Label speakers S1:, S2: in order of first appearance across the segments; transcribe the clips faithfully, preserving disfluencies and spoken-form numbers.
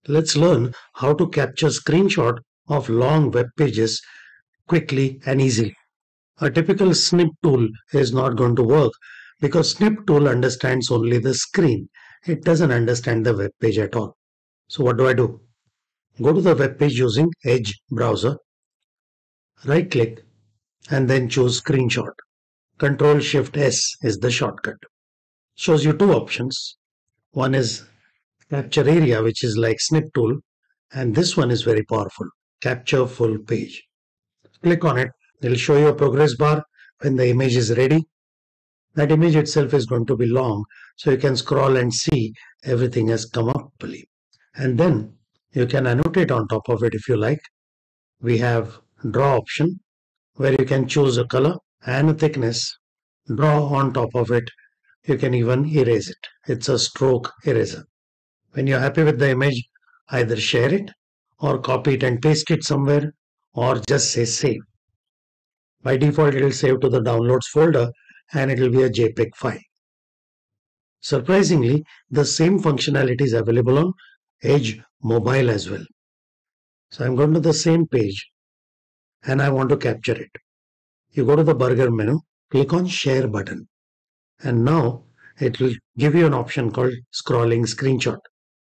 S1: Let's learn how to capture screenshot of long web pages quickly and easily. A typical snip tool is not going to work because snip tool understands only the screen. It doesn't understand the web page at all. So what do I do? Go to the web page using Edge browser, right click and then choose screenshot. Control Shift S is the shortcut. Shows you two options. One is capture area, which is like snip tool, and this one is very powerful, capture full page. Click on it. It will show you a progress bar when the image is ready. That image itself is going to be long, so you can scroll and see everything has come up properly. And then you can annotate on top of it if you like. We have draw option where you can choose a color and a thickness. Draw on top of it. You can even erase it. It's a stroke eraser. When you're happy with the image, either share it or copy it and paste it somewhere or just say save. By default, it will save to the downloads folder and it will be a JPEG file. Surprisingly, the same functionality is available on Edge mobile as well. So I'm going to the same page and I want to capture it. You go to the burger menu, click on share button, and now it will give you an option called scrolling screenshot.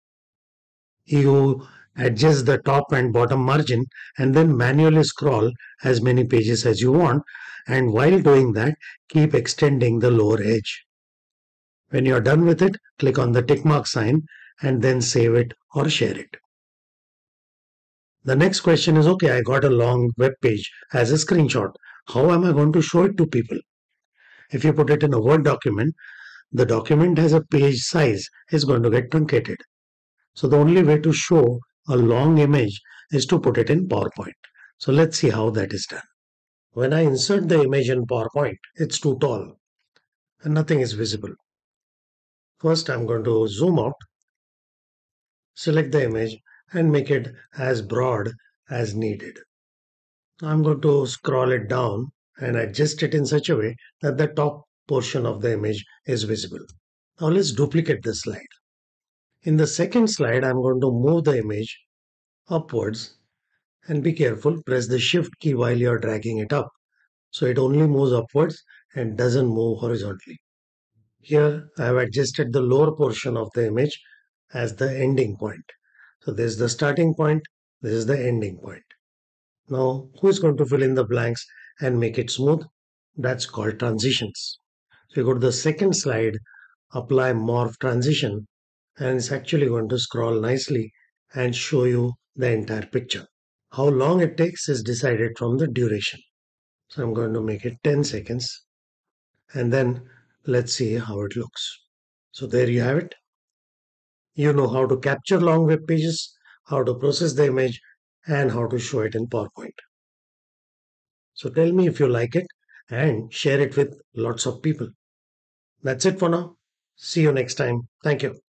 S1: You adjust the top and bottom margin and then manually scroll as many pages as you want, and while doing that, keep extending the lower edge. When you're done with it, click on the tick mark sign and then save it or share it. The next question is, okay, I got a long web page as a screenshot. How am I going to show it to people? If you put it in a Word document, the document has a page size is going to get truncated. So the only way to show a long image is to put it in PowerPoint. So let's see how that is done. When I insert the image in PowerPoint, it's too tall and nothing is visible. First, I'm going to zoom out, select the image and make it as broad as needed. I'm going to scroll it down and adjust it in such a way that the top portion of the image is visible. Now let's duplicate this slide. In the second slide, I'm going to move the image upwards, and be careful, press the shift key while you're dragging it up. So it only moves upwards and doesn't move horizontally. Here I have adjusted the lower portion of the image as the ending point. So this is the starting point, this is the ending point. Now who is going to fill in the blanks and make it smooth? That's called transitions. So you go to the second slide, apply morph transition, and it's actually going to scroll nicely and show you the entire picture. How long it takes is decided from the duration. So I'm going to make it ten seconds and then let's see how it looks. So there you have it. You know how to capture long web pages, how to process the image, and how to show it in PowerPoint. So tell me if you like it and share it with lots of people. That's it for now. See you next time. Thank you.